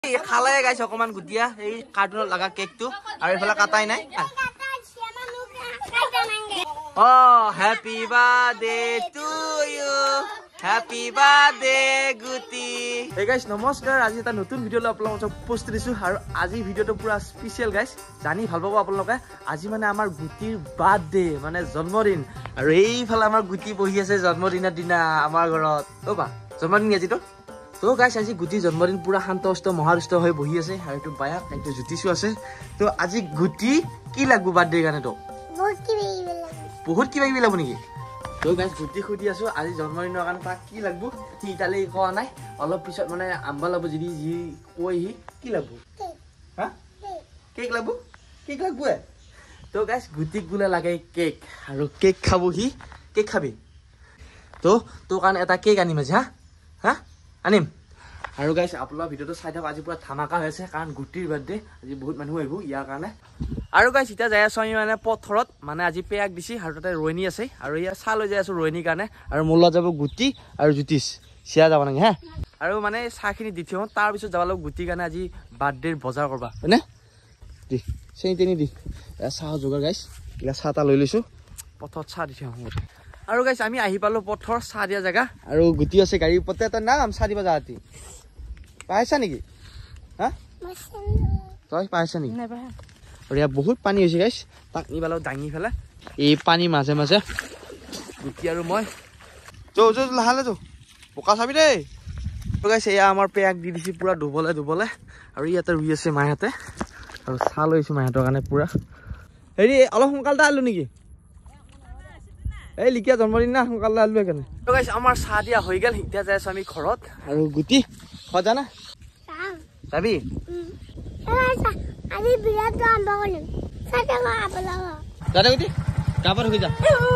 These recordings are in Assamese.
খালে গাইছ অকমান গুটিয়া এই কাৰ্টুনত লগা কেকটো আৰু এফালে কাটাই নাই happy birthday to you happy birthday Guti hey গাইছ নমস্কাৰ আজি এটা নতুন ভিডিঅ' লৈ আপোনালোকক উপস্থিত দিছো আৰু আজি ভিডিঅ'টো পুৰা স্পেচিয়েল গাইছ জানি ভাল পাব আপোনালোকে আজি মানে আমাৰ গুটিৰ বাৰ্থডে মানে জন্মদিন আৰু এইফালে আমাৰ গুটি বহি আছে জন্মদিনৰ দিনা আমাৰ ঘৰত বা জন্মদিন আজিতো তো গাইছ আজি গুটি জন্মদিন পুৰা শান্তষ্ট মহাৰুষ্ট হৈ বহি আছে আৰু এইটো বায়াক এইটো জ্যোতিষো আছে তো আজি গুটি কি লাগব বাৰ্থডে কাৰণে তো বহুত কিবা কিবি লাগব নেকি তো গাইছ গুটি খুদি আছো আজি জন্মদিনৰ কাৰণে তাক কি লাগব সি ইতালে কোৱা নাই অলপ পিছত মানে আম্বা লাগব যদি যি কই হি কি লাগব হা কেক লাগব তো গাইছ গুটিক গুলা লাগে কেক আৰু কেক খাব হি কেক খাবি তো তো কাৰণে এটা কেক আনিম আজি হা আনিম আৰু গাইছ আপোনালোকৰ ভিডিঅ'টো চাই থাকক আজি পুৰা ধামাকা হৈছে কাৰণ গুটিৰ বাৰ্থডে আজি বহুত মানুহ আহিব ইয়াৰ কাৰণে আৰু গাইছ এতিয়া যাই আছো আমি মানে পথৰত মানে আজি পেয়াক দিছি আৰু তাতে ৰয়নি আছে আৰু ইয়াৰ চাহ লৈ যাই আছো ৰয়নিৰ কাৰণে আৰু মোৰ লগত যাব গুটি আৰু জ্যোতিষ চিয়া যাব নাগে হা আৰু মানে চাহখিনি দি থওঁ তাৰপিছত যাব লাগিব গুটিৰ কাৰণে আজি বাৰ্থডেৰ বজাৰ কৰবা হয়নে দি চেনি তেনি দি চাহ যোগাৰ গাইছ এতিয়া চাহ এটা লৈ লৈছোঁ পথত চাহ দি থওঁ আৰু গাইছ আমি আহি পালো পথৰ চাহ দিয়া জেগা আৰু গুটি আছে গাড়ীৰ ওপৰতে এটা নাম চাহ দিবা যাতি পাইছা নেকি হা তই পাইছা নেকি আৰু ইয়াত বহুত পানী হৈছে গাইছ তাক নিবালো দাঙি পেলাই এই পানী মাজে মাজে গুটি আৰু মই লাহালে বোকা চাবি দেই গাইছ এয়া আমাৰ পেয়াক দি দিছে পুৰা ধুবলে আৰু ইয়াতে ৰুই আছে মাহঁতে আৰু চাহ লৈছো মাহঁতৰ কাৰণে পুৰা হেৰি অলপ সোনকালতে আহিলো নেকি এই লিকিয়া জন্মদিন না সোনকালে আলো সেইকাৰণে তো গাইছ আমাৰ চাহ দিয়া হৈ গ'ল এতিয়া যাই আছো আমি ঘৰত আৰু গুটি খোৱা জানা যাবি আজি বিৰাট আৰম্ভ কৰিম দাদা গুটি গা পা ধুই যা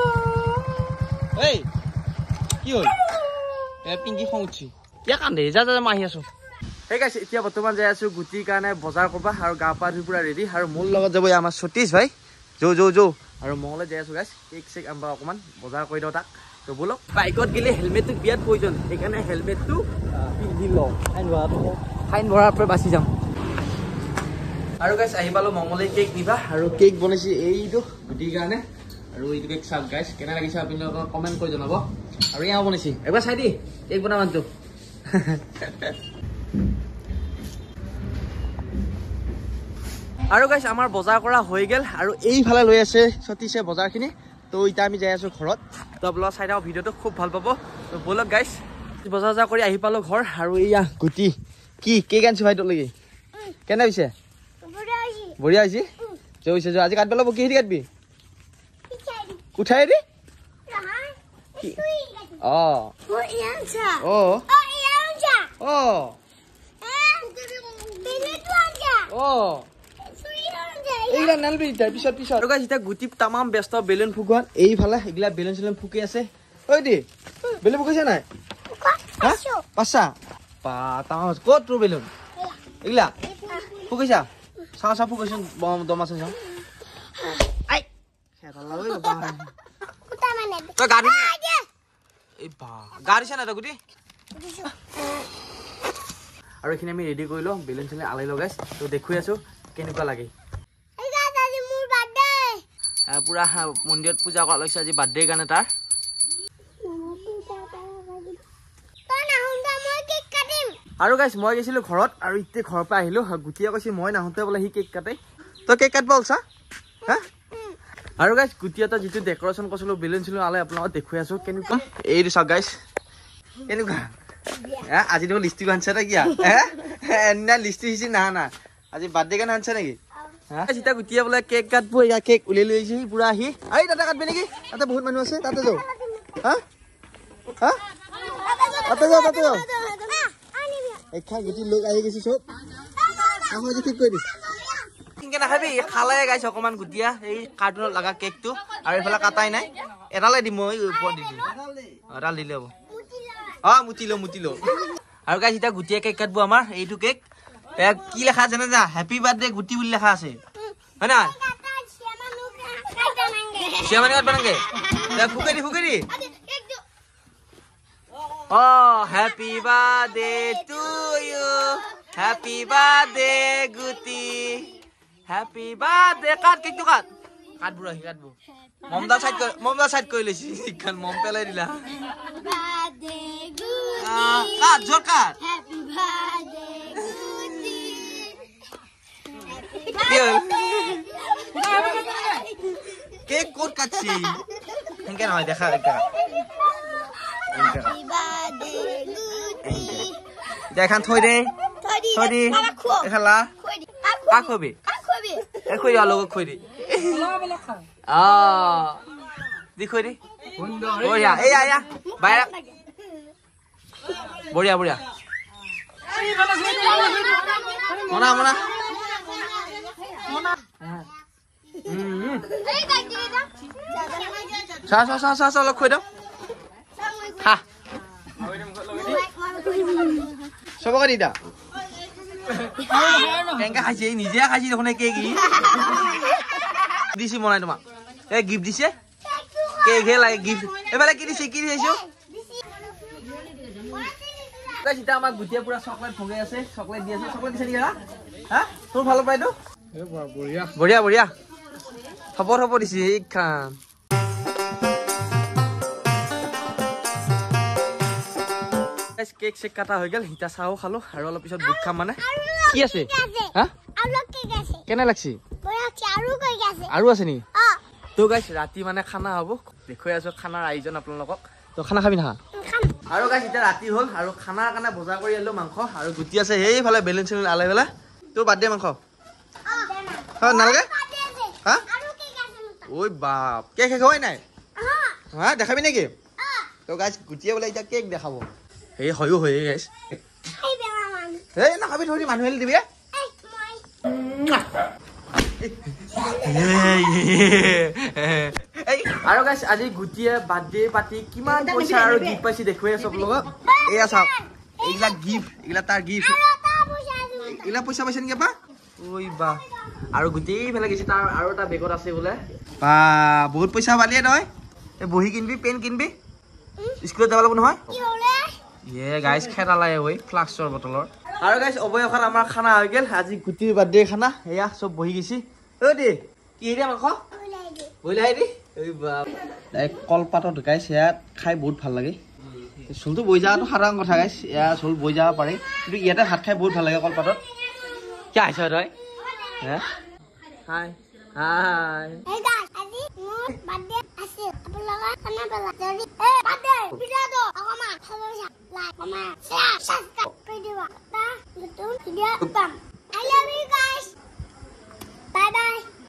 এই কি হ'ল পিংকি খং উঠছি কিয় কান্দে যা মই আহি আছো সেই গাইছ এতিয়া বৰ্তমান যাই আছো গুটিৰ কাৰণে বজাৰ কৰবা আৰু গা পা ধুই পুৰা ৰেডি আৰু মোৰ লগত যাব আমাৰ সতীশ ভাই যৌ আৰু মঙলে যাই আছো গাইছ কেক চেক আনবা অকমান বজাৰ কৰি দিওঁ তাক তো বলক বাইকত গেলে হেলমেটটো বিয়াত প্ৰয়োজন সেইকাৰণে হেলমেটটো পিন্ধি লওঁ ফাইন ভৰাৰ পৰা বাচি যাম আৰু গাইছ আহি পালো মঙলে কেক নিবা আৰু কেক বনাইছে এইটো গুটিৰ কাৰণে আৰু এইটো কেক চাওক গাইছ কেনে লাগিছে আপোনালোকে কমেণ্ট কৰি জনাব আৰু এয়া বনাইছে এবাৰ চাই দি কেক বনাব আনটো আৰু গাইছ আমাৰ বজাৰ কৰা হৈ গ'ল আৰু এইফালে লৈ আছে সতীশে বজাৰখিনি তো এতিয়া আমি যাই আছো ঘৰত তো আপোনালোকে চাই থাকক ভিডিঅ'টো খুব ভাল পাব তো বলক গাইছ বজাৰ কৰি আহি পালো ঘৰ আৰু এয়া গুটি কি কেক আনিছো ভাই তোৰ লাগি কেনে হৈছে বঢ়িয়া হৈছে হৈছে আজি কাটব লাগিব কিহেদি কাটবি উঠাই দি এইগিলা নালবি পিছত আৰু গাইছ এতিয়া গুটি তামাম ব্যস্ত বেলুন ফুকোৱাত এইফালে এইগিলা বেলুন চেলুন ফুকি আছে ঐ দি বেলুন ফুকিছে নাই পাঁচটা পা তামাম ক'ত তোৰ বেলুন এইগিলা ফুকিছা চাওঁ ফুকিছোন দম আছে চাওঁ তই গাড়ী এই বা গাড়ী চা নাই তই গুটি আৰু এইখিনি আমি ৰেডি কৰি লওঁ বেলুন চেলুন আলাই লগাইছ তো দেখুৱাই আছো কেনেকুৱা লাগে পুৰা মন্দিৰত পূজা কৰা লৈছে আজি বাৰ্থডেৰ কাৰণে তাৰ আৰু গাইছ মই গৈছিলো ঘৰত আৰু এতিয়া ঘৰৰ পৰা আহিলো গুটিয়ে কৈছে মই নাহোঁতে বোলে সি কেক কাটে তই কেক কাটব ওলছা হা আৰু গাইছ গুটিয়ে যিটো ডেকৰেশ্যন কৰিছিলো বেলুন চেলুন আলাই আপোনালোকক দেখুৱাই আছো কেনেকুৱা এইটো চাওক গাইছ কেনেকুৱা আজি দেখোন লিষ্টিক আনিছে নে কিয়া এনে লিষ্টিক সিচি না আজি বাৰ্থডে কাৰণে আনিছে নেকি যেতিয়া গুটিয়ে বোলে কেক কাটব এয়া কেক উলিয়াই লৈ আহিছে পুৰা আহি এই তাতে কাটবি নেকি তাতে বহুত মানুহ আছে তাতে যাওঁ তাতে যাওঁ এখা গুটি লোক আহি গৈছে চব আহো আজি ঠিক কৰি দিছ কিনকে নাখাবি খালে গাইছ অকমান গুটিয়া এই কাৰ্টুনত লগা কেকটো আৰু এইফালে কাটাই নাই এটালে দিম মই ওপৰত দি দিম এটাল দিলে হ'ব মুতি ল আৰু গাইছ এতিয়া গুটিয়ে কেক কাটব আমাৰ এইটো কেক কি লেখা আছে না হ্যাপি বাৰ্থডে গুটি বুলি লেখা আছে হয় না শ্যামানি কাটবা নাগে ফুকে দি happy birthday to you Happy birthday Guti. Happy birthday. Cut cake to cut. Cut bro, cut bro. Mom da side koi lesi. Kan mom pelai dila. Birthday Guti. Cut, jor cut. Happy birthday Guti. Deal. Cake kot kachi. Hingga nama dekha dekha. Happy birthday Guti. Dekhan thoi de. Thoi di. Dekhala. Akhobi. Ekhoi alo khoi di. Di khoi di. Boria. Ya. Bayar. Boria. Mana. Sa lo khoi dong. Ha. Coba kan tidak? Enggak kasih ini dia kasih dong kayak gini. Di sini mulai teman. Gift di sini. Kayak lagi gift. Balik ini sih show. Guys, kita sama Gutia pura coklat bongke আছে, coklat di আছে, coklat di sini ya? Hah? Tuh ভালো পাই তো? বঢ়িয়া. খবৰ দিছি খান। Guys, cake se kata হৈ গল, হিতা চাও খালো আৰু অলপ পিছত বুট খাম মানে। কি আছে? হা? আৰু কেক আছে। কেনে লাগছি? বঢ়িয়া আছে আৰু কেক আছে। আৰু আছে নি? তো গাইস ৰাতি মানে খানা হ'ব। দেখুৱাই আছো খানাৰ আয়োজন আপোনালোকক। তো খানা খাবি না? আৰু গাইস এটা ৰাতি হ'ল আৰু খানাৰ কাৰণে বজাৰ কৰি আলো মাংস আৰু গুটি আছে সেইফালে বেলেঞ্চ আলাই বেলা। তোৰ বাৰ্থডে মাংস? নালাগে? হা? ঐ বাপ কেক হয় নাই? হা দেখাবি নেকি? তো গাইস গুটিয়ে বোলে এটা কেক দেখাব। এই হয়ো হয়ে গাইস। এই নাখাবি থৈ দি মানুহে দিবি। আৰু গাইস আজি গুটিয়ে বাৰ্থডে পাৰ্টি কিমান পইচা আৰু গিফ্ট পাইছি দেখুৱাই আছো আপোনালোকক। এয়া চাওক এইবিলাক গিফ্ট, এইবিলাক তাৰ গিফ্ট। এইবিলাক পইচা পাইছে নেকি আপা? ঐ বা আৰু গুটি ফেলে গৈছে তাৰ আৰু এটা বেগত আছে বোলে। বা বহুত পইচা পালিয়ে তই। এই বহি কিনবি, পেন কিনবি, স্কুলত যাব লাগিব নহয়। গাইস খেলালাই ঐ ফ্লাক্সৰ বটলৰ। আৰু গাইস অবয়সত আমাৰ খানা হৈ গেল। আজি গুটিৰ বাৰ্থডে খানা এয়া চব বহি গৈছি। ঐ দে কি দিয়া মাংস? বইলাই দি। ঐ বাপ কলপাতত গাইস ইয়াত খাই বহুত ভাল লাগে। চুলটো বৈ যাৱাটো সাধাৰণ কথা গাইস, এয়া চুল বৈ যাব পাৰে, কিন্তু ইয়াতে ভাত খাই বহুত ভাল লাগে কলপাতত। কি আহিছ তই? হাই। Hey guys, আজি মোৰ বাৰ্থডে আছে। আপোনালোকে খানা পেলা। যদি বাৰ্থডে ভিডিঅ'টো অকমান খাবছা লাইক কমেণ্ট শ্বেয়াৰ সাবস্ক্ৰাইব কৰি দিবা। তা নতুন ভিডিঅ' পাম।